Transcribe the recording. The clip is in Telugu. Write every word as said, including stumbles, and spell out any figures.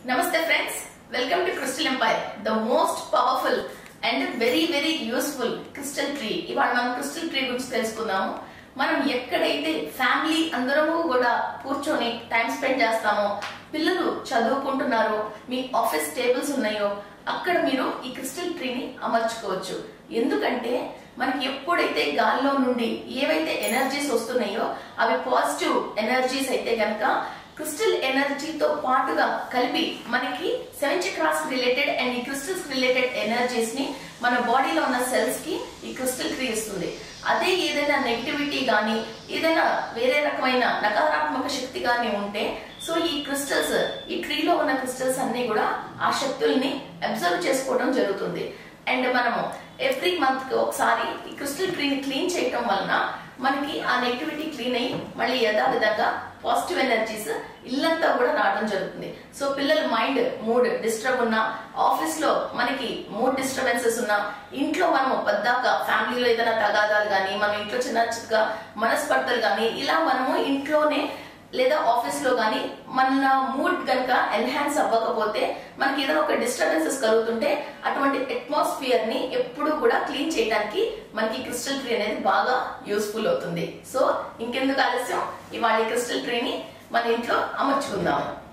Namaste friends, welcome to Crystal Empire, the most powerful and very very useful crystal tree. ఇవాళ మనం క్రిస్టల్ ట్రీ గురించి తెలుసుకుందాము. మనం ఎక్కడైతే ఫ్యామిలీ అందరము కూడా కూర్చొని టైం స్పెండ్ చేస్తామో, పిల్లలు చదువుకుంటున్నారో, మీ ఆఫీస్ టేబుల్స్ ఉన్నాయో అక్కడ మీరు ఈ క్రిస్టల్ ట్రీని అమర్చుకోవచ్చు. ఎందుకంటే మనకి ఎప్పుడైతే గాల్లో నుండి ఏవైతే ఎనర్జీస్ వస్తున్నాయో అవి పాజిటివ్ ఎనర్జీస్ అయితే గనక క్రిస్టల్ ఎనర్జీతో పాటుగా కలిపి మనకి సెవెన్ చక్రాస్ రిలేటెడ్ అండ్ ఈ క్రిస్టల్స్ రిలేటెడ్ ఎనర్జీస్ ని మన బాడీలో ఉన్న సెల్స్ కి ఈ క్రిస్టల్ ట్రీ ఇస్తుంది. అదే ఏదైనా నెగిటివిటీ గానీ ఏదైనా వేరే రకమైన నకారాత్మక శక్తి గానీ ఉంటే సో ఈ క్రిస్టల్స్ ఈ ట్రీలో ఉన్న క్రిస్టల్స్ అన్ని కూడా ఆ శక్తుల్ని అబ్జర్వ్ చేసుకోవడం జరుగుతుంది. అండ్ మనము ఎవ్రీ మంత్ కి ఒకసారి ఈ క్రిస్టల్ ట్రీని క్లీన్ చేయటం వలన మనకి ఆ నెగిటివిటీ క్లీన్ అయ్యి మళ్ళీ యథావిధంగా పాజిటివ్ ఎనర్జీస్ ఇల్లంతా కూడా రావడం జరుగుతుంది. సో పిల్లల మైండ్ మూడ్ డిస్టర్బ్ ఉన్నా, ఆఫీస్ లో మనకి మూడ్ డిస్టర్బెన్సెస్ ఉన్నా, ఇంట్లో మనం పద్దాక ఫ్యామిలీలో ఏదైనా తగాదాలు గానీ, మన ఇంట్లో చిన్న చిన్నగా మనస్పర్ధలు గానీ ఇలా మనము ఇంట్లోనే లేదా ఆఫీస్ లో గానీ మన మూడ్ గనక ఎన్హాన్స్ అవ్వకపోతే మనకి ఏదైనా ఒక డిస్టర్బెన్సెస్ కలుగుతుంటే అటువంటి అట్మాస్ఫియర్ ని ఎప్పుడు కూడా క్లీన్ చేయడానికి మనకి క్రిస్టల్ ట్రీ అనేది బాగా యూస్ఫుల్ అవుతుంది. సో ఇంకెందుకు ఆలస్యం, ఇవాళ క్రిస్టల్ ట్రీని మన ఇంట్లో అమర్చుకుందాము.